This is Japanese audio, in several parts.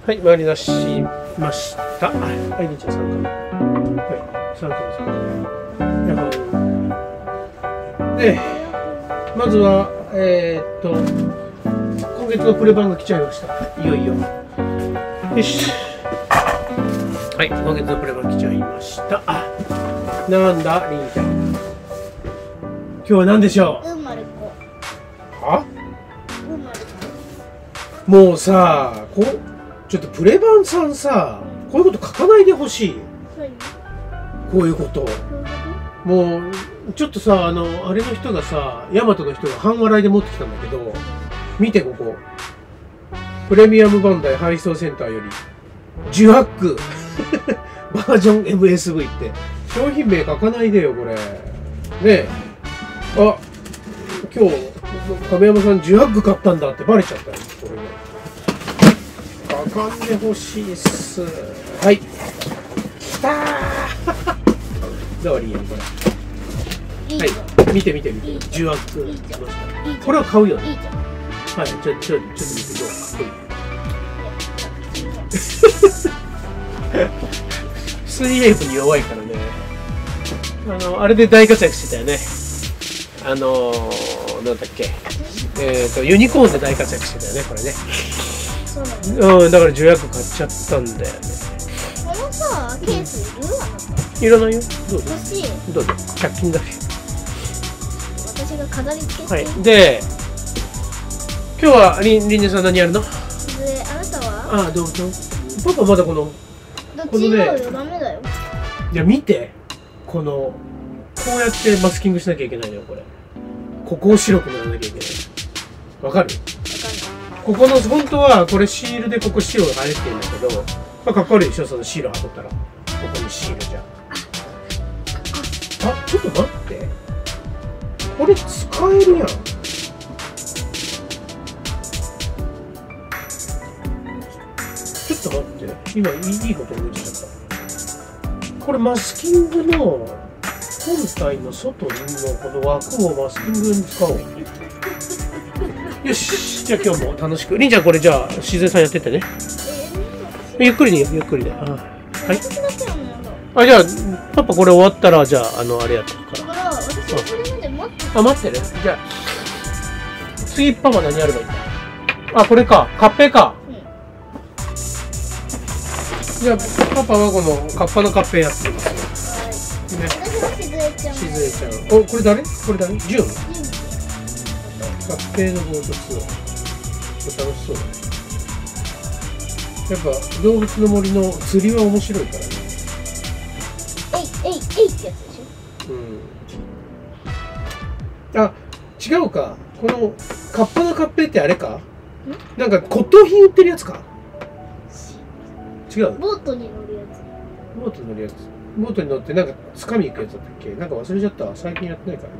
はい、回り出しました。はい、りんちゃん参加。はい、参加です。で、まずは、今月のプレ版が来ちゃいました。いよいよ。よし。はい、今月のプレ版来ちゃいました。あ、なんだ、りんちゃん。今日は何でしょう。は？もうさ、ちょっとプレ版さんさ、こういうこと書かないでほしい。こういうこと。もう、ちょっとさ、あれの人がさ、ヤマトの人が半笑いで持ってきたんだけど、見てここ。プレミアムバンダイ配送センターより、ジュハックバージョン MSV って、商品名書かないでよ、これ。ねえ。あ、今日、亀山さん、ジュハック買ったんだってバレちゃったよ、これね。書かんでほしいっす。はい。きたーどうりやん、これ。はい、見て。ジュハック。これは買うよね。はい、ちょっと見て、どうかっこいい。水泳部に弱いからね。あれで大活躍してたよね。なんだっけ。ユニコーンで大活躍してたよね、これね。うん、だから助役買っちゃったんだよね。 このさ、ケースいらないよ。どうぞ。 欲しい。 どうぞ。100均だし。 私が飾り付けして。 はい。で、今日はりんねさん何やるの？ で、あなたは？ ああ、どうぞ。パパまだこの違うよ、ダメだよ。 いや見て、こうやってマスキングしなきゃいけないのよ、これ。ここを白く塗らなきゃいけない。わかる？ここの本当はこれシールでここ白が入ってるんだけど、まあかっこ悪いでしょ、そのシール貼っとったら。ここにシールじゃん。あ、ちょっと待って。これ使えるやん。ちょっと待って。今いいこと思いついちゃった。これマスキングの本体の外のこの枠をマスキングに使おう。よし、じゃあ今日も楽しく。りんちゃんこれじゃあしずえさんやってってね。ゆっくりでいいよ、ゆっくりで。はい。あ、じゃあパパこれ終わったらじゃああれやってるから。 私はそれまで待って。 あ、待ってる。じゃあ次パパ何やればいいんだ。あ、これか、カッペか。じゃあパパはこのカッパのカッペやってます。ね。 私はしずえちゃん。 しずえちゃん。お、これ誰？これ誰？ジュン。合併のボードツアー。楽しそうだね。やっぱ動物の森の釣りは面白いからね。 えいってやつでしょ。 うん。あ、違うか。このカッパのカッペってあれか？なんか骨董品売ってるやつか？違う。 ボートに乗るやつ。 ボートに乗るやつ。ボートに乗ってなんか掴み行くやつだったっけ？なんか忘れちゃったわ。最近やってないからね。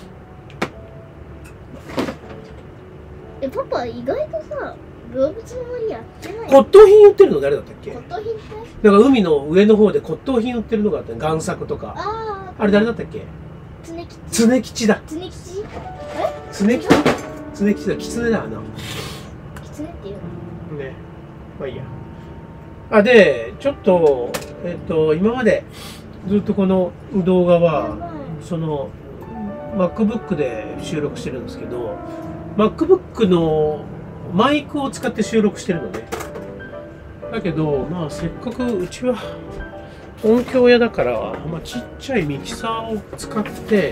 パパ意外とさ、動物の森やってない。 骨董品売ってるの誰だったっけ？ 骨董品って？ なんか海の上の方で骨董品売ってるのがあったね。贋作とか。あれ誰だったっけ？ 常吉。 常吉だ。 常吉？ 常吉？常吉だ。狐だな。 狐っていうの？ ね。まあいいや。あ、で、ちょっと、今までずっとこの動画は、MacBook で収録してるんですけど、MacBook のマイクを使って収録してるのね。だけど、まあせっかくうちは音響屋だから、まあ、ちっちゃいミキサーを使って、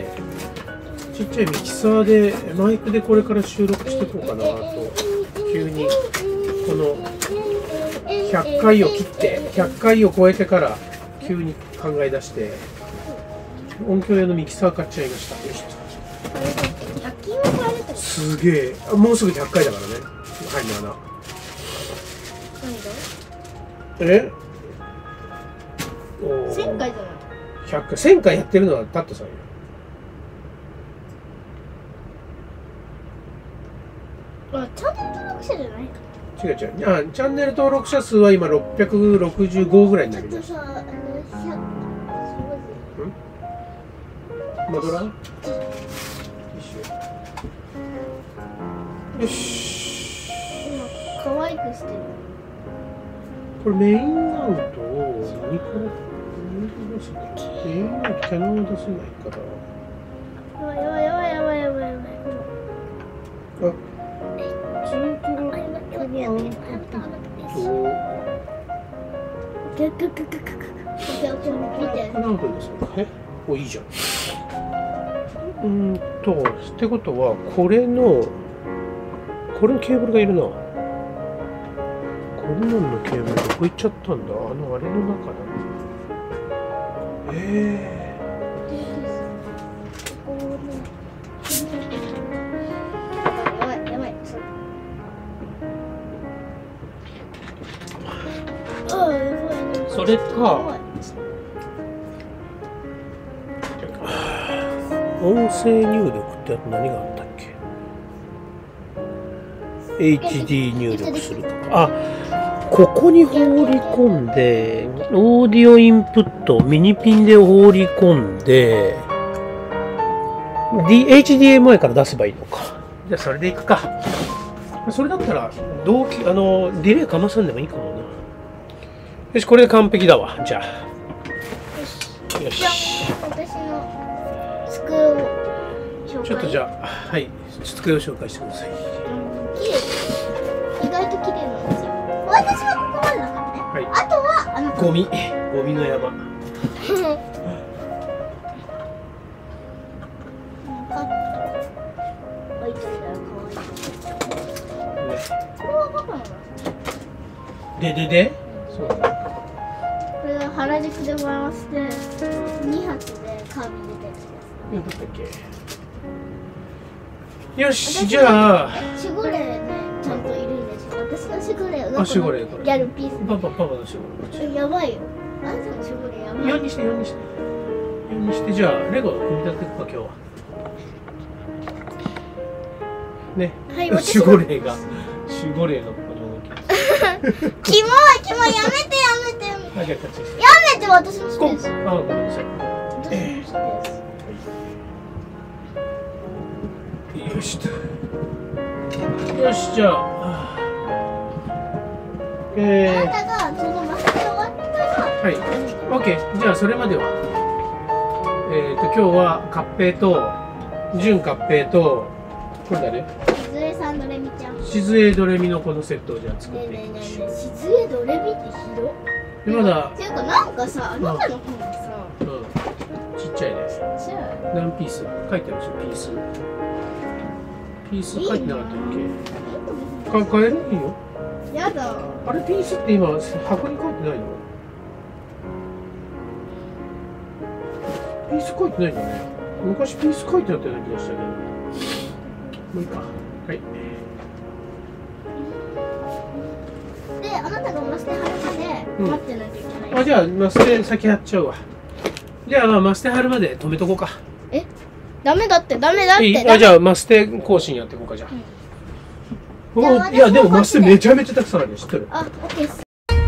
ちっちゃいミキサーでマイクでこれから収録していこうかなと、急にこの100回を切って100回を超えてから急に考え出して音響用のミキサー買っちゃいました。よいしょ。 100均は買えるってこと？ すげえ。もうすぐ100回だからね。はい、7。え 1000回じゃない？ 100回1000回やってるのはタットさんよ。 あ、チャンネル登録者じゃない？ 違う。あ、チャンネル登録者数は今665ぐらいになりました。マドラー？よし。 今可愛くしてる。 これメインマウントを何から出すんだっけ？メインマウントキャノン出せないから。 やばいやばいやばいやばいやばい。 あ、中トロキャノンとカナウトですか？お、いいじゃん。ってことはこれのケーブルがいるな。こんなんのケーブルどこ行っちゃったんだ？あれの中だ。それか音声入力ってあと何があったっけ？ HD 入力するとか。あ、ここに放り込んでオーディオインプットミニピンで放り込んで HDMI から出せばいいのか。じゃあそれでいくか。それだったらディレイかまさんでもいいかもな。よし、これで完璧だわ。じゃあよし、 私の机を紹介。 ちょっとじゃあ、はい、机を紹介してください。 綺麗。意外と綺麗なんですよ。私はここまでだからね。 はい、 あとはゴミの山。でそうだね。 これは原宿でもらいまして2発でカービィ出たやつです。 どうだったっけ？よし、じゃあ守護霊ね、ちゃんといるんですよ。私の守護霊が守護霊これギャルピース。 パパの守護霊やばいよ。あんたの守護霊やばい。 4にしてじゃあレゴ組み立てていくか今日はね。 はい、 守護霊のこの動き。 キモい、やめて。 あ、じゃあ勝ちです。 やめて、私のスペース。 あ、ごめんなさい。 私のスペース。 よしじゃああなたがそのマスで終わったら、 はい、OK。じゃあそれまでは今日はカッペイと純カッペイとこれだね、 静江さんドレミちゃん、 静江ドレミのこのセットをじゃあ作っていきましょう。 静江ドレミって広でまだっていうか、なんかさ、あなたの本がさ、 ちっちゃいです。何ピース書いてあるでしょ。ピース書いてなかったっけ？買える？いいよ。 やだ。 あれピースって今箱に書いてないの？ピース書いてないんだね。昔ピース書いてあったような気がしたけど。もういいか。はい。 で、あなたがマステ貼るまで待ってなきゃいけない。 あ、じゃあマステ先やっちゃうわ。じゃあマステ貼るまで止めとこうか。 ダメだって。 あ、じゃあマステ更新やっていこうか。じゃあ。いやでもマステめちゃめちゃたくさんあるよ。知ってる？ あ、OK です。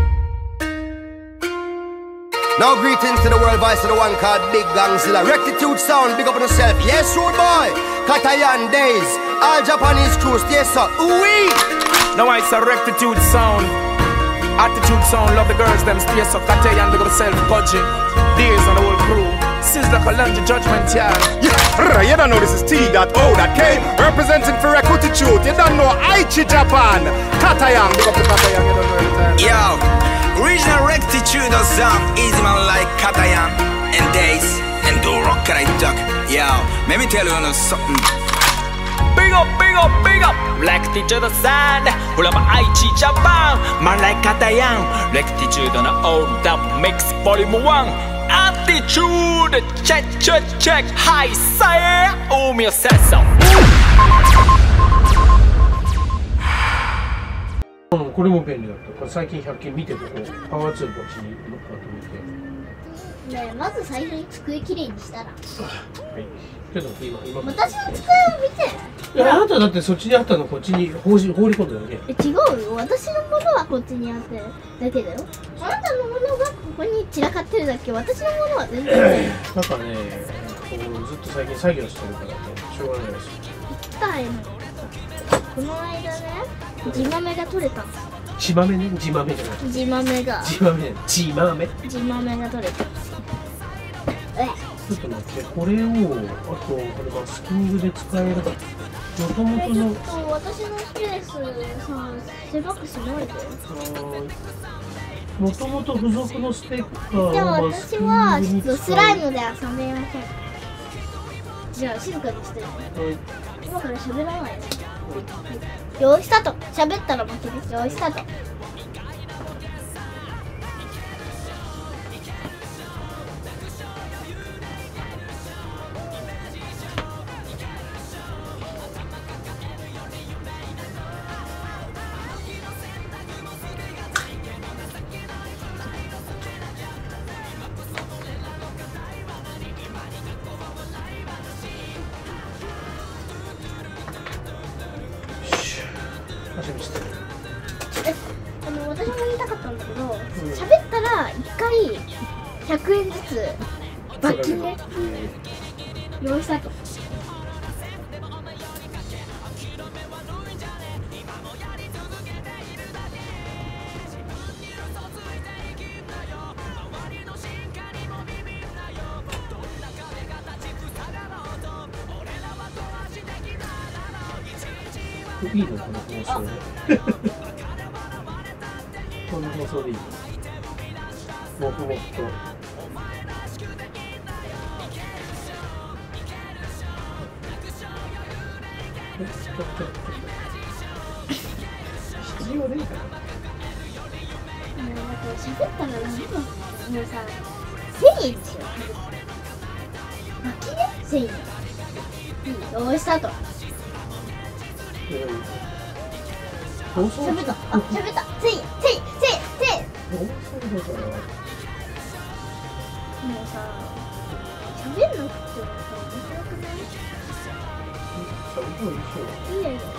Now greetings to the world voice of the one called Big Gangzilla. Rectitude sound, big up on yourself. Yes, rude boy. Katayan days. All Japanese crews, yes sir. Ooh-wee. Now it's a rectitude sound. Attitude sound, love the girls, them stay so Katayan, big up yourself, Koji. Days on the whole crew. Sizzla Kalanja Judgment Yard. Yeah, you don't know this is T.O.K. Representing for rectitude. You don't know Aichi Japan. Katayan, big up the Katayan, you don't know anything. Yo. Original rectitude of sound, easy man like Katayan and Days and do rock right duck. Yo, let me tell you something. Big up, rectitude of sound. From Aichi Japan, man like Katayan. Rectitude on the old dub mix volume 1. Attitude, check. Hi, say, Umi says so. これも便利だった。これ最近100均見てここパワーツールこっちに乗っかってみて。 ねえ、まず最初に机きれいにしたら。はい。 ちょっと今。 私の机を見て。 いや、あなただってそっちにあったのこっちに放り込んだだけ。 違うよ。私のものはこっちにあってるだけだよ。あなたのものがここに散らかってるだけ。私のものは全然ない。 なんかね、ずっと最近作業してるからね、しょうがないです。 この間ね、地豆が取れたんです。 地豆ね、地豆じゃない。 地豆が。 地豆ね、地豆。 地豆が取れてます。 ちょっと待って、これを、あと、これマスキングで使えるか。もともとの。 私のスペースさ、狭くしないで。 もともと付属のステッカーをじゃあ私はちょっとスライムで遊んでみません。じゃあ静かにしてね。今から喋らないで。よーいスタート。喋ったら負けです。よーいスタート。私も言いたかったんだけど、喋ったら1回100円ずつ罰金ね。用意スタート。 いいのこの放送ね。この放送でいいの。もふもふと。必要ねえかな。 喋ったら何ももうさ、1000円ですよ。罰金ね、1000円。よーいスタート。喋った。あ、喋った。1000円。1000円。1000円。もうさ、喋んなくてもさ、面白くない？ 喋った方がいいでしょ。 いいやいや。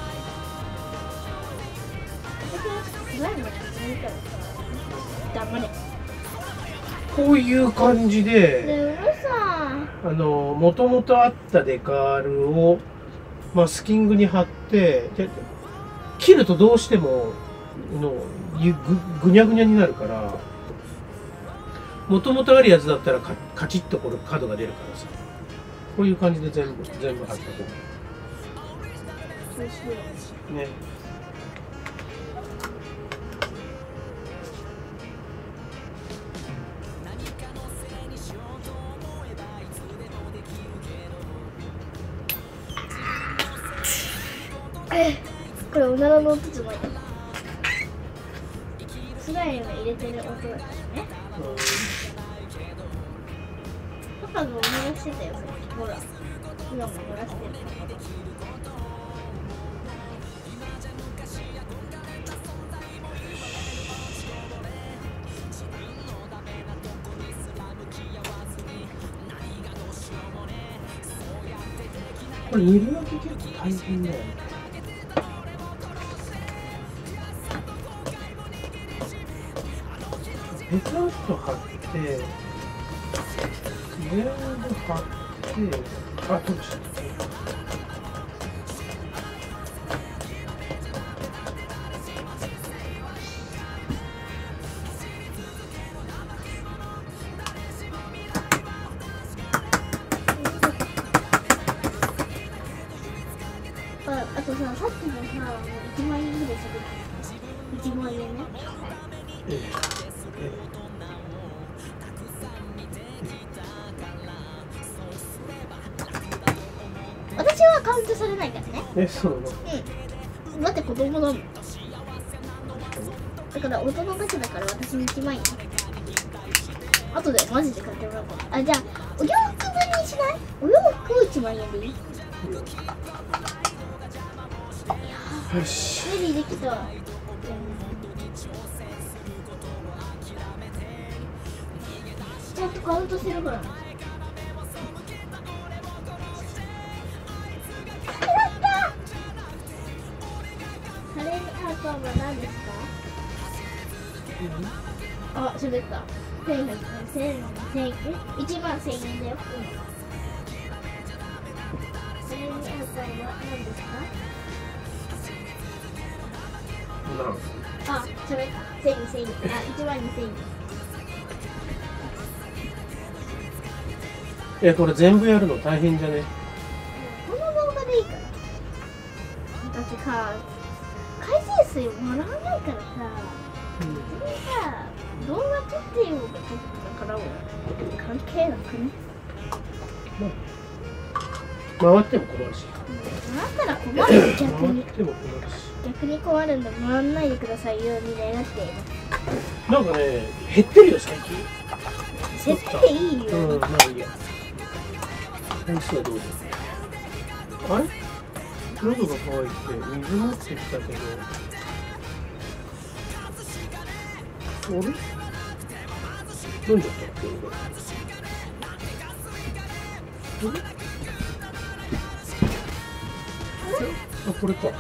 私はスライムやってみたらさ、黙れ。 こういう感じで、 うるさい。 もともとあったデカールをマスキングに貼って、切るとどうしてもぐにゃぐにゃになるから、もともとあるやつだったらカチッとこれ角が出るからさ、こういう感じで全部貼った方がいいね。 これおならの音じゃない。スライム入れてる音だからね。パパがおならしてたよ、ほら。今もおならしてる。 これ入れ分け結構大変だよね。ペタッと貼って、全部貼って、あ、どっちだ。 あとさ、さっきのさ、1万円ぐらいする。1万円ね。私はカウントされないからね。 そうなの？ うん。だって子供だもん。だから大人だけだから私に1万円。後でマジで買ってもらおうかな。あ、じゃあお洋服分にしない？お洋服を1万円でいい？ よし。 メリーできた。ちゃんとカウントするから。カレーにアートは何ですか？あ、喋った。1万1000円だよ。カレーにアートは何ですか？ あ、それか。1000円、1000円。あ、1万2000円。 これ全部やるの大変じゃね？ この動画でいいから。だってさ、再生数もらわないからさ、別にさ、動画撮ってようが撮ってたから関係なくね。 回っても困るし。 回ったら困るよ、逆に。 回っても困るし。 逆に困るんで回らないでくださいように願っている。 なんかね、減ってるよ最近。 減っていいよ。 まあいいや。回数はどうですか？あれ？喉が渇いて水持ってきたけど。あれ？飲んじゃったっけ？あ、これか。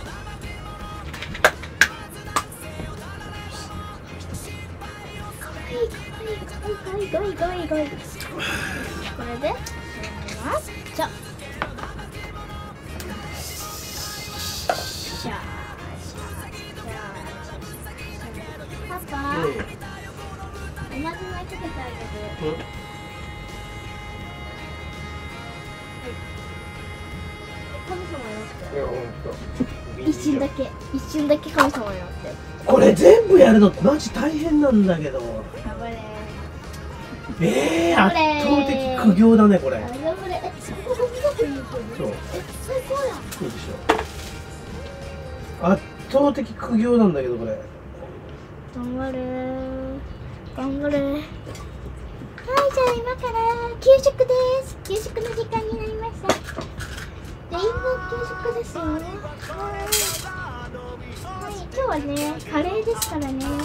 かわいい。これで、じゃパパ、おまじないかけてあげる。神様になって一瞬だけ神様になって。 これ全部やるのってマジ大変なんだけど。 頑張れ。 圧倒的苦行だねこれ。 頑張れ。ここ見たくいいけど。 そう。 最高や。 そうでしょ。圧倒的苦行なんだけどこれ。 頑張れ。はい、じゃあ今から給食です。給食の時間になりました。レインボー給食ですよね。はい、今日はね、カレーですからね。はい、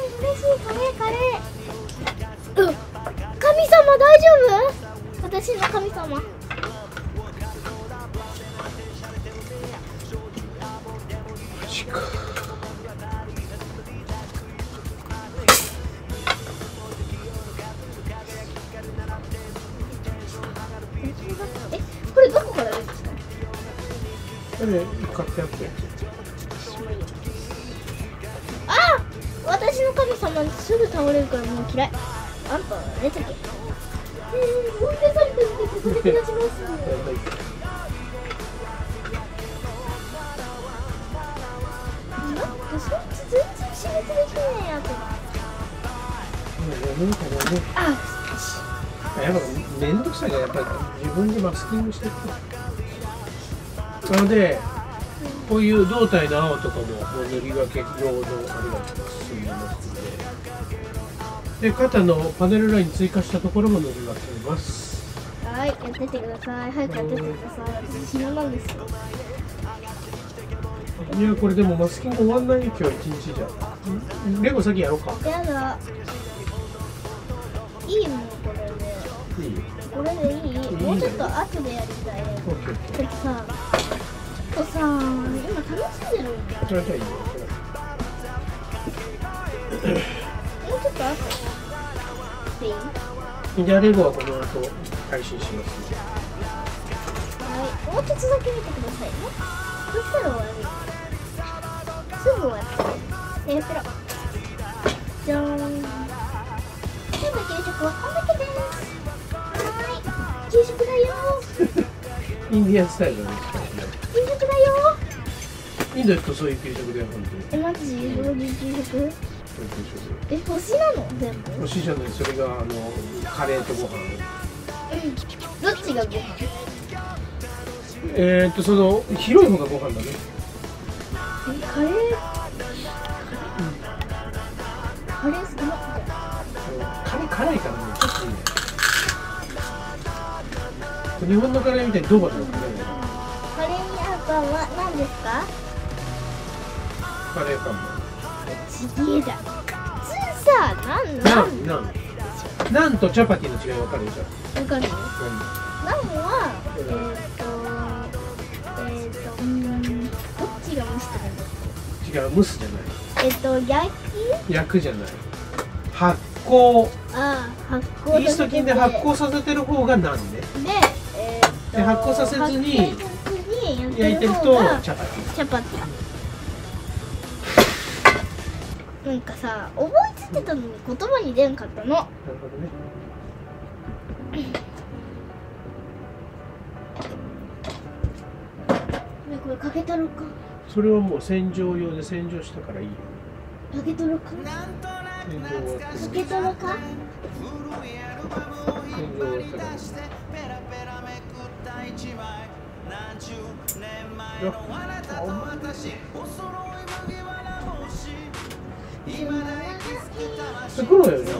嬉しい、カレー。神様大丈夫？私の神様。 マジか。 これどこからですか？ これ買ってあって。 あ！私の神様すぐ倒れるからもう嫌い。あんた寝てけ。運転されてるんでここで暮らします。そっち全然仕事できないやつ。 やっぱ面倒くさいからやっぱり自分でマスキングしていく。なのでこういう胴体の青とかも塗り分け用のあれが進んでますので、肩のパネルライン追加したところも塗り分けます。 はい、やっててください。早くやっててください。私暇なんですよ。 いやこれでもマスキング終わんないよ今日一日じゃ。レゴ先やろうか。 やだ。いいもんこれで。 いい？ これでいい？もうちょっと後でやりたい。だってさ、今楽しんでるんだよ。 それじゃいいよ。 もうちょっと後でいい？ じゃあレゴはこの後配信します。 はい、もうちょっとだけ見てくださいね。そしたら終わる。すぐ終わる。やってろ。じゃーん。今日の給食はこんだけです。はーい、給食だよインディアンスタイルなんですかね。 給食だよインド行くとそういう給食で本当に。 マジでどういう給食？星なの全部？ 星じゃない、それがカレーとご飯。 どっちがご飯？ その広い方がご飯だね。 カレー？カレー少なくて。 カレー辛いからね、ちょっといいね。日本のカレーみたいにドバドバ辛いね。 カレーに合うパンは何ですか？ カレーパンも。 ちげえだ。普通さ、 なんとチャパティの違い分かるでしょ？ わかる？ナンはどっちが蒸してるんだっけ？違う、蒸すじゃない。焼くじゃない。発酵。 発酵。 イースト菌で発酵させてる方がナンね。で発酵させずに焼いてるとチャパティ。 なんかさ覚えついてたのに言葉に出んかったの。なるほどね。これかけたろか。 それはもう洗浄用で洗浄したからいいよ。 かけとろか。 洗浄終わった。 かけとろか。 洗浄終わったから。作ろうよね。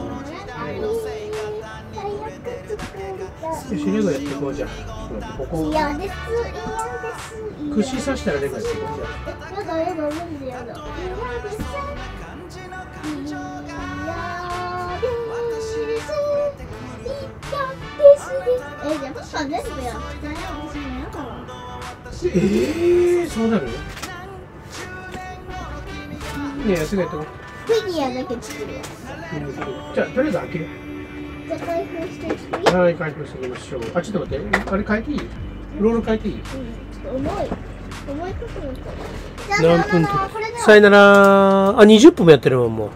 よし、レゴやっていこうじゃん。ここ。 いやです。 串刺したらレゴやっていこうじゃん。 やだやだなんでやだ。じゃあパパ全部やったよ。 そうなる？ねえ、やってくれと。 フィギュアだけ作るやつ。 じゃあとりあえず開ける。 じゃあ開封してきて。 はい、開封していきましょう。あ、ちょっと待って、あれ変えていい？ロール変えていい？ ちょっと重いくなった。 何分と？さよなら。あ、20分もやってるもんもう。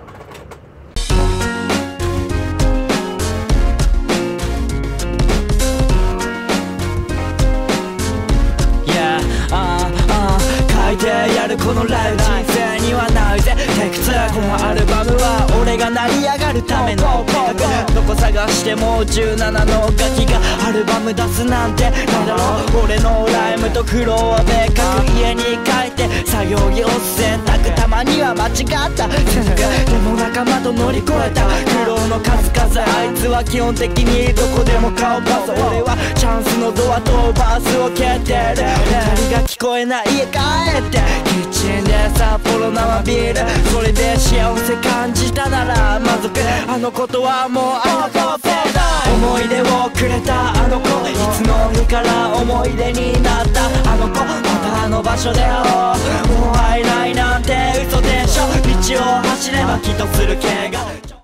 このライブ人生にはないぜテイク2このアルバムは俺が成り上がるための計画どこ探しても17のガキがアルバム出すなんてないだろう俺のライムと苦労は別格家に帰って作業着を洗濯たまには間違った選択でも仲間と乗り越えた苦労の数々あいつは基本的にどこでも顔パス俺はチャンスのドアとバースを蹴ってる光が聞こえない家帰ってキッチンで札幌生ビールそれで幸せ感じたなら満足あのことはもうあの子せいだ思い出をくれたあの子いつの日から思い出になったあの子またあの場所で会おうもう会えないなんて嘘でしょ道を走ればきっとする気が